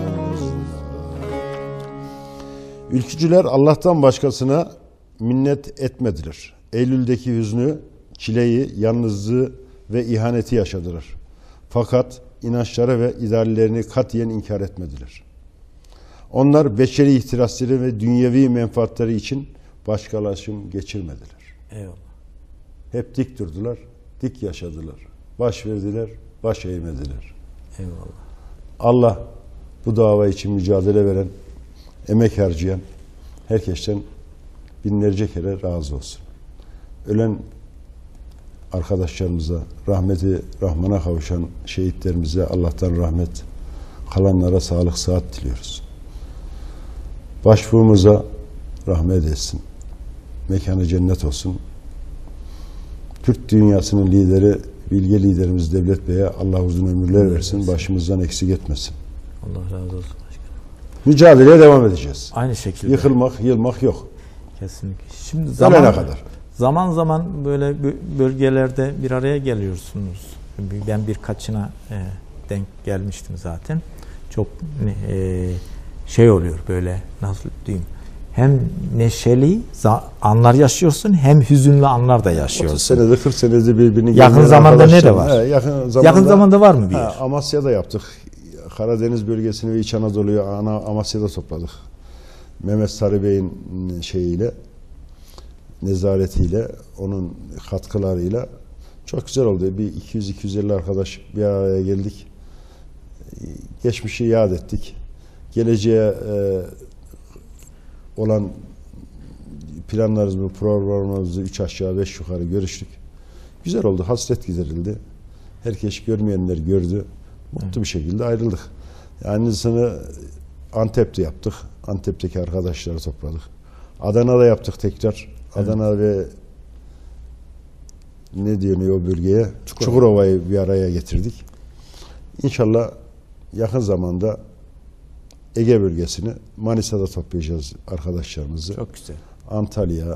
Ülkücüler Allah'tan başkasına minnet etmediler. Eylül'deki hüznü, çileyi, yalnızlığı ve ihaneti yaşadılar. Fakat inançları ve ideallerini katiyen inkar etmediler. Onlar beşeri ihtirasları ve dünyevi menfaatleri için başkalaşım geçirmediler. Eyvallah. Hep dik durdular, dik yaşadılar. Baş verdiler, baş eğmediler. Eyvallah. Allah bu dava için mücadele veren, emek harcayan herkesten binlerce kere razı olsun. Ölen arkadaşlarımıza, rahmeti Rahman'a kavuşan şehitlerimize Allah'tan rahmet, kalanlara sağlık, sıhhat diliyoruz. Başbuğumuza rahmet etsin. Mekanı cennet olsun. Türk dünyasının lideri, bilge liderimiz Devlet Bey'e Allah uzun ömürler versin. Başımızdan eksik etmesin. Allah razı olsun başkanım. Mücadeleye devam edeceğiz. Aynı şekilde. Yıkılmak, yılmak yok. Kesinlikle. Şimdi Ölene kadar. Zaman zaman böyle bölgelerde bir araya geliyorsunuz. Ben birkaçına denk gelmiştim zaten. Çok şey oluyor böyle, nasıl diyeyim, hem neşeli anlar yaşıyorsun hem hüzünlü anlar da yaşıyorsun. 30 senede 40 senede birbirini yakın zamanda ne de var? Yakın zamanda var mı bir yer? Amasya'da yaptık. Karadeniz bölgesini ve İç Anadolu'yu Amasya'da topladık. Mehmet Sarı Bey'in şeyiyle, nezaretiyle, onun katkılarıyla çok güzel oldu. Bir 200-250 arkadaş bir araya geldik. Geçmişi yad ettik. Geleceğe olan planlarımızı, programlarımızı 3 aşağı 5 yukarı görüştük. Güzel oldu. Hasret giderildi. Herkes görmeyenler gördü. Mutlu bir şekilde ayrıldık. Aynısını Antep'te yaptık. Antep'teki arkadaşları topladık. Adana'da yaptık tekrar. Adana ve ne diyor o bölgeye? Çukurova'yı bir araya getirdik. İnşallah yakın zamanda Ege bölgesini Manisa'da toplayacağız arkadaşlarımızı. Çok güzel. Antalya,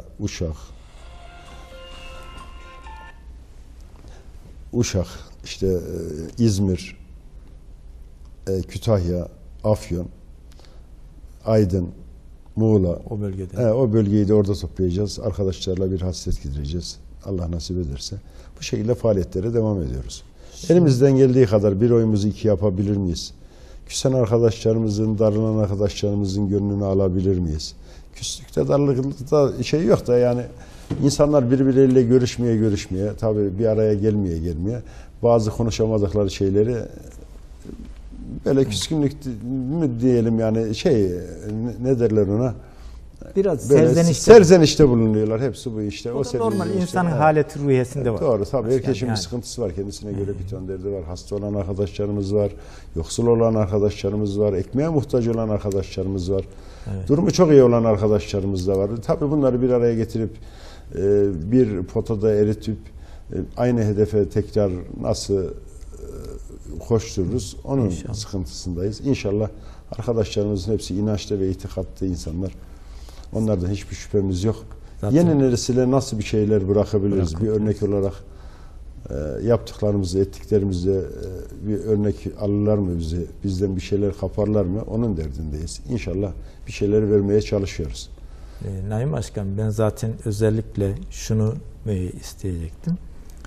Uşak, işte İzmir, Kütahya, Afyon, Aydın, Muğla. O bölgede. O bölgeyi de orada toplayacağız. Arkadaşlarla bir hasret gidereceğiz. Allah nasip ederse. Bu şekilde faaliyetlere devam ediyoruz. Elimizden geldiği kadar bir oyumuzu iki yapabilir miyiz? Küsen arkadaşlarımızın, darlanan arkadaşlarımızın gönlünü alabilir miyiz? Küslükte, darlıkta şey yok da yani insanlar birbirleriyle görüşmeye, tabii bir araya gelmeye bazı konuşamadıkları şeyleri böyle küskünlük mü diyelim yani ne derler ona? Biraz serzenişte bulunuyorlar. Hepsi bu işte. O normal insanın haleti ruhiyesinde var. Doğru tabii. Herkesin bir sıkıntısı var. Kendisine göre bir ton derdi var. Hasta olan arkadaşlarımız var. Yoksul olan arkadaşlarımız var. Ekmeğe muhtaç olan arkadaşlarımız var. Evet. Durumu çok iyi olan arkadaşlarımız da var. Tabii bunları bir araya getirip bir potada eritip aynı hedefe tekrar nasıl koştururuz? Onun sıkıntısındayız. İnşallah arkadaşlarımızın hepsi inançlı ve itikatlı insanlar. Onlardan hiçbir şüphemiz yok. Yeni nesile nasıl bir şeyler bırakabiliriz? Bir örnek olarak yaptıklarımızı, ettiklerimizde bir örnek alırlar mı bize? Bizden bir şeyler kaparlar mı? Onun derdindeyiz. İnşallah bir şeyler vermeye çalışıyoruz. Naim Başkan, ben zaten özellikle şunu isteyecektim.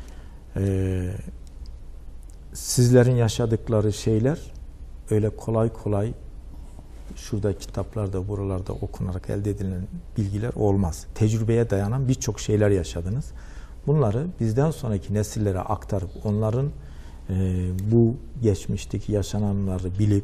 Sizlerin yaşadıkları şeyler öyle kolay kolay şurada kitaplarda, buralarda okunarak elde edilen bilgiler olmaz. Tecrübeye dayanan birçok şeyler yaşadınız. Bunları bizden sonraki nesillere aktarıp onların bu geçmişteki yaşananları bilip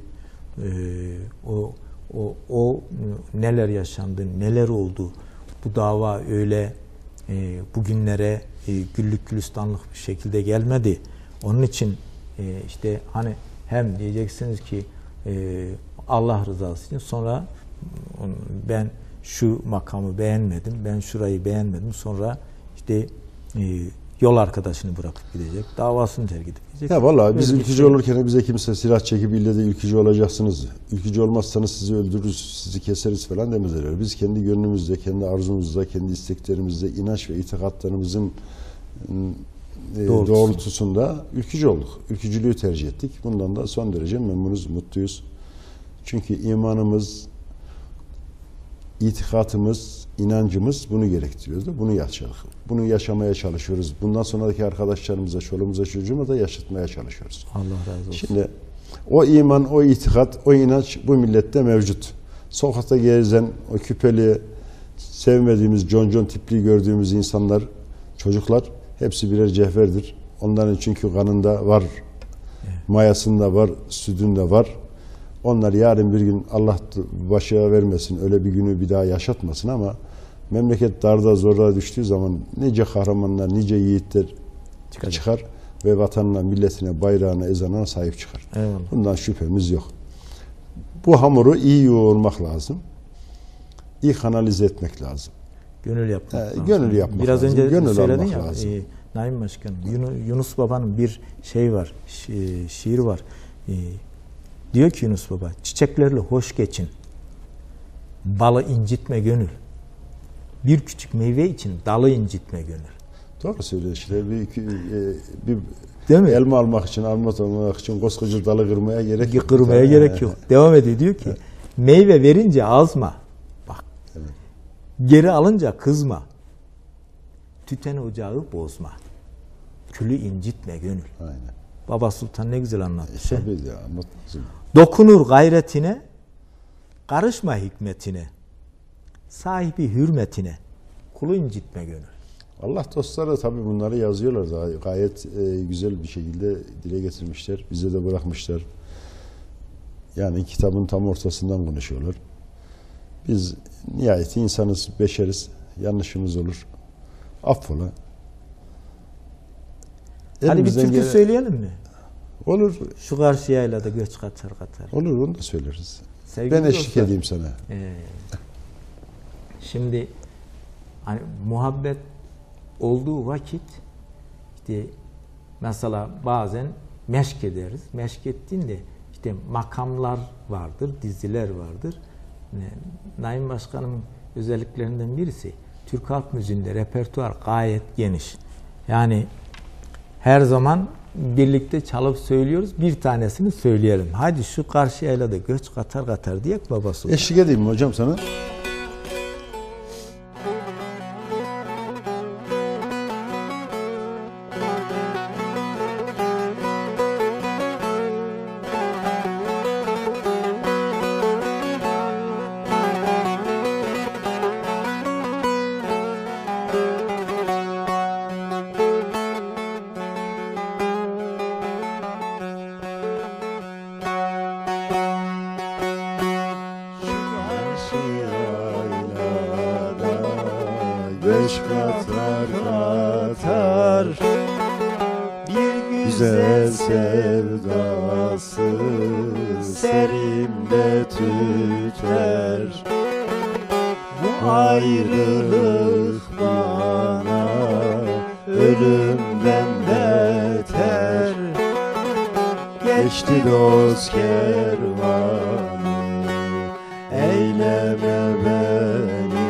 o neler yaşandı, neler oldu, bu dava öyle bugünlere güllük gülistanlık bir şekilde gelmedi. Onun için işte hani hem diyeceksiniz ki Allah rızası için, sonra ben şu makamı beğenmedim, ben şurayı beğenmedim, sonra işte yol arkadaşını bırakıp gidecek, davasını terk edip gidecek. Ya vallahi biz ülkücü olurken bize kimse silah çekip ille de ülkücü olacaksınız, ülkücü olmazsanız sizi öldürürüz, sizi keseriz falan demezler. Biz kendi gönlümüzde, kendi arzumuzda, kendi isteklerimizde, inanç ve itikatlarımızın doğrultusunda ülkücü olduk. Ülkücülüğü tercih ettik. Bundan da son derece memnunuz, mutluyuz. Çünkü imanımız itikatımız, inancımız bunu gerektiriyordu. Bunu yaşadık. Bunu yaşamaya çalışıyoruz. Bundan sonraki arkadaşlarımıza, çoluğumuza, çocuğumuza da yaşatmaya çalışıyoruz. Allah razı olsun. Şimdi o iman, o itikat, o inanç bu millette mevcut. Sokakta gezen o küpeli, sevmediğimiz, concon tipli gördüğümüz insanlar, çocuklar hepsi birer cevherdir. Onların çünkü kanında var, mayasında var, sütünde var. Onlar yarın bir gün Allah başa vermesin, öyle bir günü bir daha yaşatmasın ama memleket darda zorda düştüğü zaman nice kahramanlar, nice yiğitler çıkar ve vatanına, milletine, bayrağına, ezanına sahip çıkar. Eyvallah. Bundan şüphemiz yok. Bu hamuru iyi yoğurmak lazım. İyi kanalize etmek lazım. Gönül yapmak lazım. Gönül yapmak Biraz lazım. önce Gönül söyledin almak ya, lazım. Naim Başkanım, Yunus Baba'nın bir şey var, şiir var. Diyor ki Yunus Baba, çiçeklerle hoş geçin, balı incitme gönül. Bir küçük meyve için dalı incitme gönül. Doğru söylüyor işte. Bir Değil mi? elma almak için, armut almak için koskoca dalı kırmaya gerek yok. Kırmaya gerek yok. Devam ediyor, diyor ki, meyve verince azma, bak, geri alınca kızma, tüten ocağı bozma, külü incitme gönül. Aynen. Baba Sultan ne güzel anlattı. Tabii ya, anlatmaz mı? Dokunur gayretine, karışma hikmetine, sahibi hürmetine, kulu incitme gönül. Allah dostları tabii bunları yazıyorlar da gayet güzel bir şekilde dile getirmişler. Bize de bırakmışlar. Yani kitabın tam ortasından konuşuyorlar. Biz nihayet insanız, beşeriz. Yanlışımız olur. Affola. Hadi bir türkü söyleyelim mi? Olur. Şu karşı yaylada göç katar katar. Olur, onu da söyleriz. Sevgili ben eşlik dostlar, edeyim sana. Şimdi hani muhabbet olduğu vakit işte mesela bazen meşk ederiz. Meşk ettiğinde işte makamlar vardır, diziler vardır. Naim Başkanımın özelliklerinden birisi Türk halk müziğinde repertuar gayet geniş. Yani her zaman birlikte çalıp söylüyoruz. Bir tanesini söyleyelim. Hadi şu karşı yaylada göç katar katar diye babası. Eşlik edeyim mi hocam sana? Göç katar katar bir güzel sevdası serimde tüter. Bu ayrılık bana ölümden beter. Geçti dost kervanı, eyleme beni,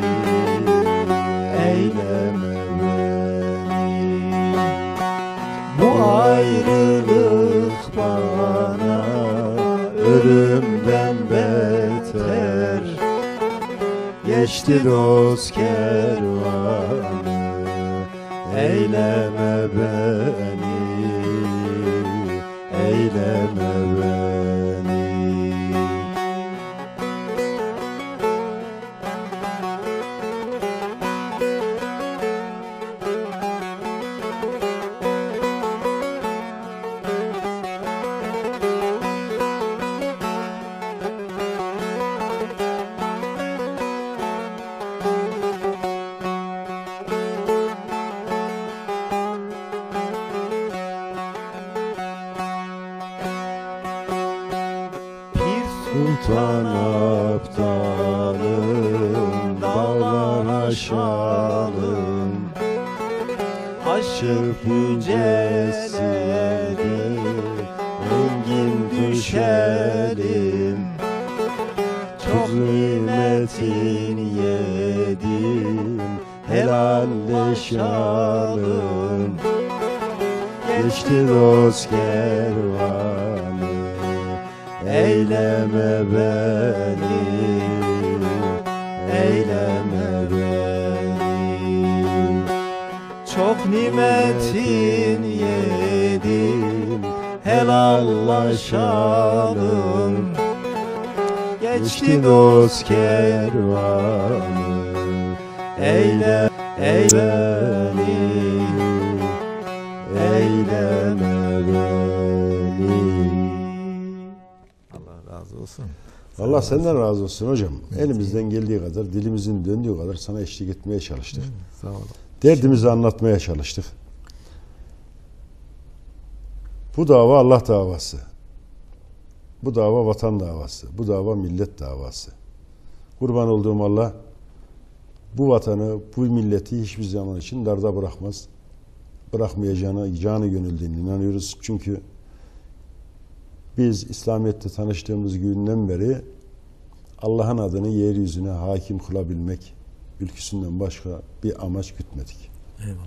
eyleme beni. Bu ayrılık bana ölümden beter. Geçti dost kervanı, eyleme beni, eyleme beni. Sultan aptalım, dağlar aşalım, aşıp yücesine engin düşerim. Çok nimetin yedim, helalleşalım. Geçti dost kervanı, eyleme beni, eyleme beni. Çok nimetin yedim, helallaşalım. Geçti dost kervanı, eyle beni, eyleme beni. Allah razı olsun. Allah senden razı olsun hocam. Elimizden geldiği kadar, dilimizin döndüğü kadar sana eşlik etmeye çalıştık. Sağ olun. Derdimizi anlatmaya çalıştık. Bu dava Allah davası. Bu dava vatan davası. Bu dava millet davası. Kurban olduğum Allah bu vatanı, bu milleti hiçbir zaman için darda bırakmaz. Bırakmayacağına canı gönülden inanıyoruz. Çünkü biz İslamiyet'te tanıştığımız günden beri Allah'ın adını yeryüzüne hakim kılabilmek ülküsünden başka bir amaç gütmedik. Eyvallah.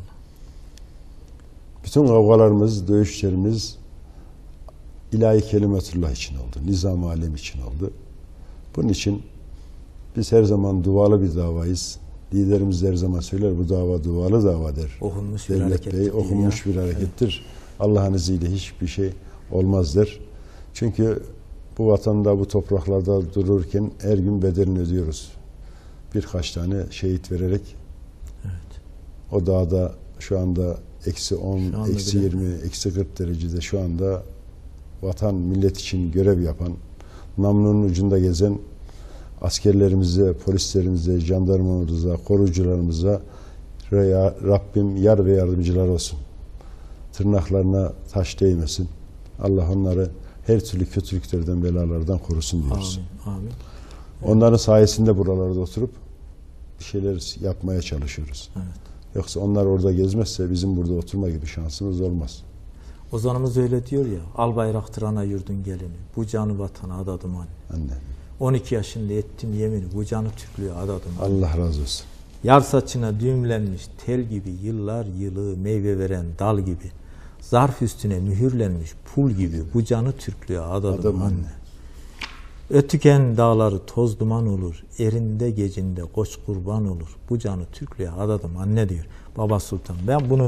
Bütün kavgalarımız, dövüşlerimiz ilahi kelimetullah için oldu. Nizam-ı alem için oldu. Bunun için biz her zaman dualı bir davayız. Liderimiz her zaman söyler, bu dava dualı dava der. Okunmuş bir Devlet harekettir. Bey, okunmuş bir harekettir. Allah'ın izniyle hiçbir şey olmaz der. Çünkü bu vatanda, bu topraklarda dururken her gün bedelini ödüyoruz. Birkaç tane şehit vererek. Evet. O dağda şu anda eksi 10, eksi bile. 20, eksi 40 derecede şu anda vatan, millet için görev yapan, namlunun ucunda gezen askerlerimize, polislerimize, jandarmamıza, korucularımıza Rabbim yar ve yardımcılar olsun. Tırnaklarına taş değmesin. Allah onları her türlü kötülüklerden, belalardan korusun diyoruz. Amin. Amin. Onların sayesinde buralarda oturup bir şeyler yapmaya çalışıyoruz. Evet. Yoksa onlar orada gezmezse bizim burada oturma gibi şansımız olmaz. Ozanımız öyle diyor ya, al bayraktır ana yurdun gelini, bu canı vatana adadım anne. Anne. 12 yaşında ettim yemini, bu canı Türklüğe adadım anne. Allah razı olsun. Yar saçına düğümlenmiş tel gibi, yıllar yılı meyve veren dal gibi, zarf üstüne mühürlenmiş pul gibi, bu canı Türklüğe adadım anne. Ötüken dağları toz duman olur, erinde gecinde koç kurban olur, bu canı Türklüğe adadım anne diyor Baba Sultan. Ben bunu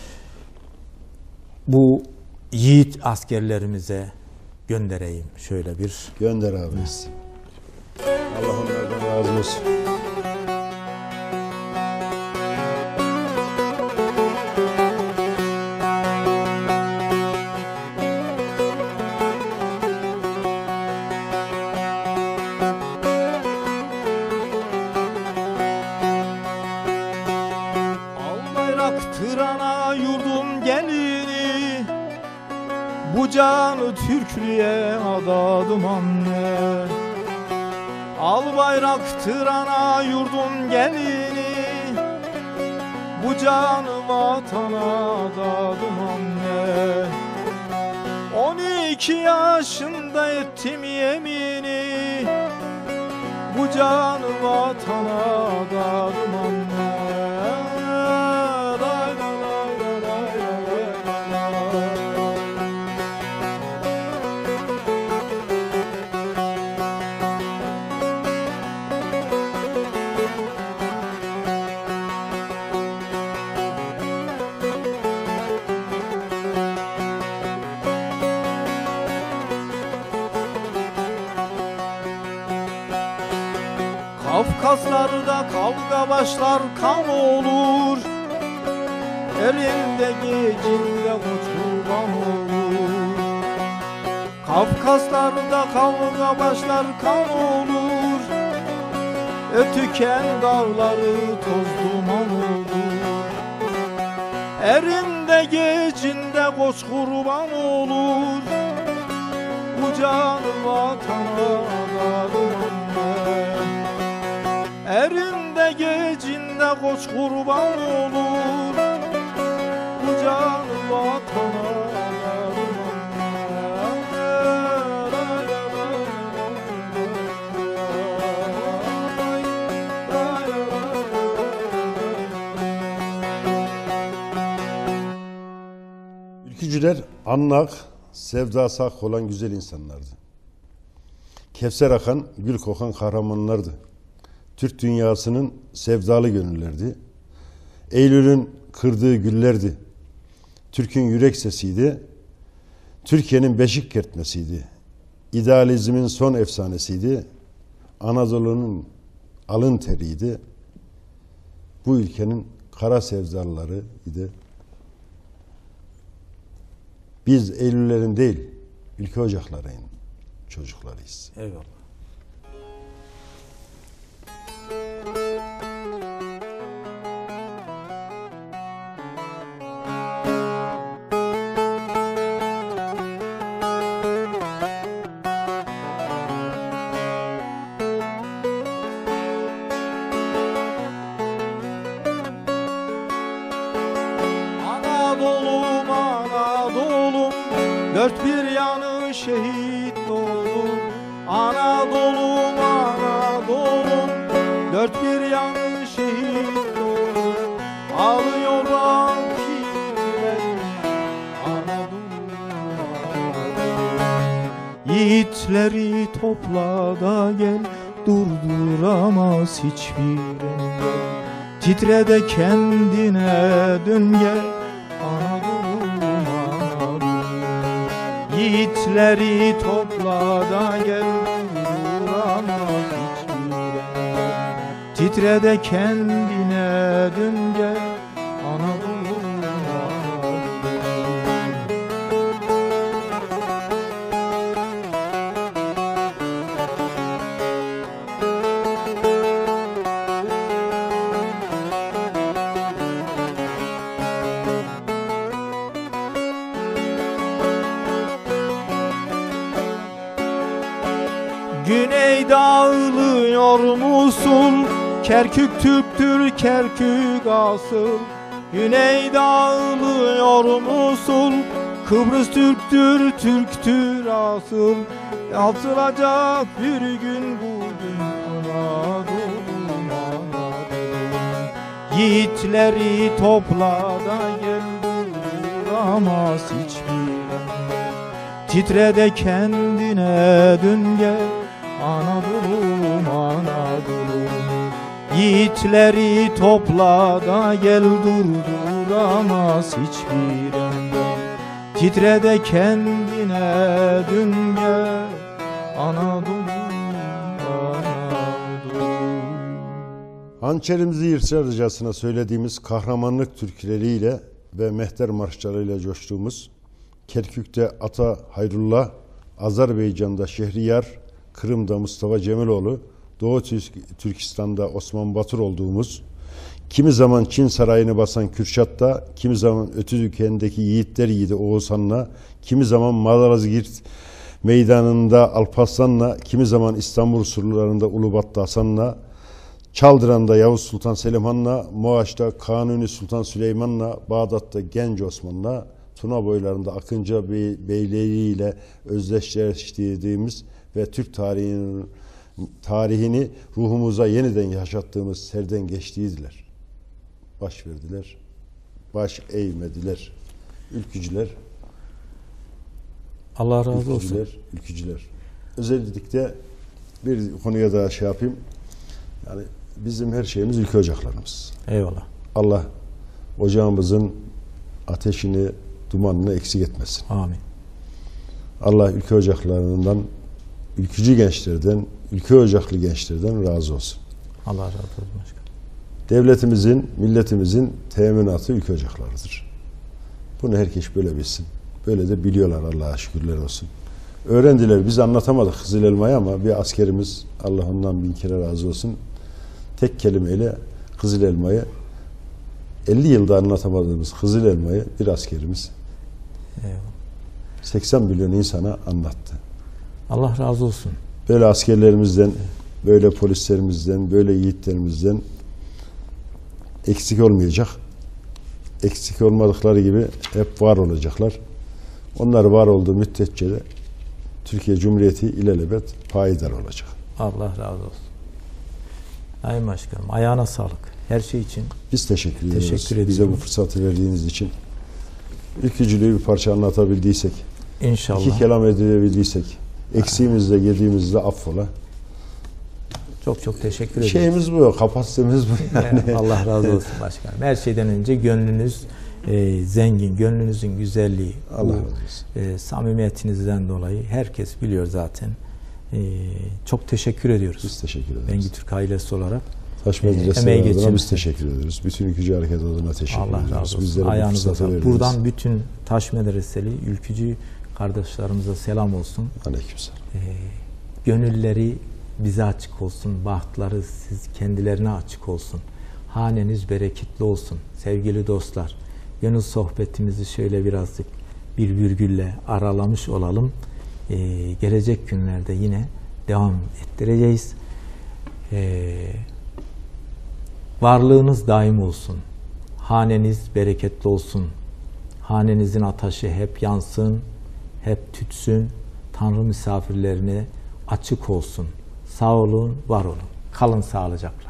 bu yiğit askerlerimize göndereyim şöyle bir. Gönder abimiz. Allah onlardan razı olsun. Al bayraktır ana yurdun gelini, bu canı Türklüğe adadım anne. Al bayraktır ana yurdun gelini, bu canı vatana adadım anne. 12 yaşında ettim yemini, bu canı vatana adadım anne. Lay lay lay lay lay lay. Kafkaslarda kavga başlar, kan olur. Elinde gecinde koç kurban olur. Kafkaslarda kavga başlar, kan olur. Ötüken dağları toz duman olur. Erinde gecinde koç kurban olur. Bu canı vatana adadım anne. Erinde gecinde koç kurban olur. Bu canı vatana adadım anne. Lay lay lay lay lay lay. Ülkücüler anlak, sevdası hak olan güzel insanlardı. Kevser akan, gül kokan kahramanlardı. Türk dünyasının sevdalı gönüllerdi. Eylül'ün kırdığı güllerdi. Türk'ün yürek sesiydi. Türkiye'nin beşik kertmesiydi. İdealizmin son efsanesiydi. Anadolu'nun alın teriydi. Bu ülkenin kara sevdalılarıydı. Biz Eylül'lerin değil, ülke ocaklarının çocuklarıyız. Eyvallah. Anadolu'm, Anadolu'm, dört bir yanı şehit dolu. Anadolu'm, Anadolu'm, dört bir yanı şehit dolu. Ağlıyor rakipler, Anadolu'm, yiğitleri topla da gel, durduramaz hiçbir engel. Titre de kendine dön gel, Anadolu'm, Anadolu'm. Yiğitleri topla da gel, duramaz hiçbir engel. Titre de kendine dön gel, Anadolu'm, Anadolu'm. Güney dağılıyor Musul, Kerkük Türktür, Kerkük asıl. Güney dağılıyor Musul, Kıbrıs Türktür, Türktür asıl. Atılacak bir gün bugün, Anadolu'm, Anadolu'm. Yiğitleri topla da gel, duramaz hiçbir engel. Titre de kendine dön gel, Anadolu'm, Anadolu'm. Yiğitleri topla da gel, durduramaz hiçbir engel. Titre de kendine dön gel, Anadolu'm, Anadolu'm. Hançerimizi yırtarcasına söylediğimiz kahramanlık türküleriyle ve mehter marşlarıyla coştuğumuz, Kerkük'te Ata Hayrullah, Azerbaycan'da Şehriyar, Kırım'da Mustafa Cemiloğlu, Doğu Türkistan'da Osman Batur olduğumuz, kimi zaman Çin sarayını basan Kürşat'ta, kimi zaman Ötüdükken'deki yiğitler yiğidi Oğuzhan'la, kimi zaman Malazgirt meydanında Alparslan'la, kimi zaman İstanbul surlarında Ulubat'ta Hasan'la, Çaldıran'da Yavuz Sultan Selimhan'la, Moğaş'ta Kanuni Sultan Süleyman'la, Bağdat'ta Genç Osman'la, Tuna boylarında Akıncı Beyliği ile özdeşleştirdiğimiz ve Türk tarihini ruhumuza yeniden yaşattığımız serden geçtiydiler. Baş verdiler, baş eğmediler. Ülkücüler, Allah razı olsun. Ülkücüler. Özellikle bir konuya daha şey yapayım. Yani bizim her şeyimiz ülke ocaklarımız. Eyvallah. Allah ocağımızın ateşini, dumanını eksik etmesin. Amin. Allah ülke ocaklarından, ülkücü gençlerden, ülke ocaklı gençlerden razı olsun. Allah razı olsun başkanım. Devletimizin, milletimizin teminatı ülke ocaklarıdır. Bunu herkes böyle bilsin. Böyle de biliyorlar, Allah'a şükürler olsun. Öğrendiler, biz anlatamadık Kızıl Elma'yı ama bir askerimiz, Allah ondan bin kere razı olsun, tek kelimeyle Kızıl Elma'yı, 50 yılda anlatamadığımız Kızıl Elma'yı bir askerimiz 80 milyon insana anlattı. Allah razı olsun. Böyle askerlerimizden, böyle polislerimizden, böyle yiğitlerimizden eksik olmayacak. Eksik olmadıkları gibi hep var olacaklar. Onlar var olduğu müddetçe de Türkiye Cumhuriyeti ilelebet payidar olacak. Allah razı olsun. Sayın Başkanım, ayağına sağlık. Her şey için Biz teşekkür ediyoruz. Teşekkür ediyorum. Bize bu fırsatı verdiğiniz için. Ülkücülüğü bir parça anlatabildiysek, İnşallah. iki kelam edebildiysek, eksiğimizde, yediğimizde affola. Çok çok teşekkür ediyoruz. Şeyimiz bu, kapasitemiz bu. Evet, Allah razı olsun başkanım. Her şeyden önce gönlünüz zengin, gönlünüzün güzelliği, Allah razı olsun. Samimiyetinizden dolayı herkes biliyor zaten. Çok teşekkür ediyoruz. Biz teşekkür ederiz. Bengi Türk ailesi olarak. Taş medresesi emeği adına biz geçirmişsiniz. teşekkür ederiz. Bütün Ülkücü Hareket adına teşekkür Allah ediyoruz. razı olsun. Bizlere bu Ayağınıza fırsatı sağlık. verdiniz. Buradan bütün Taş Medreseli, ülkücü kardeşlerimize selam olsun. Aleykümselam. Gönülleri bize açık olsun. Bahtları siz kendilerine açık olsun. Haneniz bereketli olsun. Sevgili dostlar, gönül sohbetimizi şöyle birazcık bir virgülle aralamış olalım. Gelecek günlerde yine devam ettireceğiz. Varlığınız daim olsun. Haneniz bereketli olsun. Hanenizin ateşi hep yansın, hep tütsün. Tanrı misafirlerine açık olsun. Sağ olun, var olun. Kalın sağlıcakla.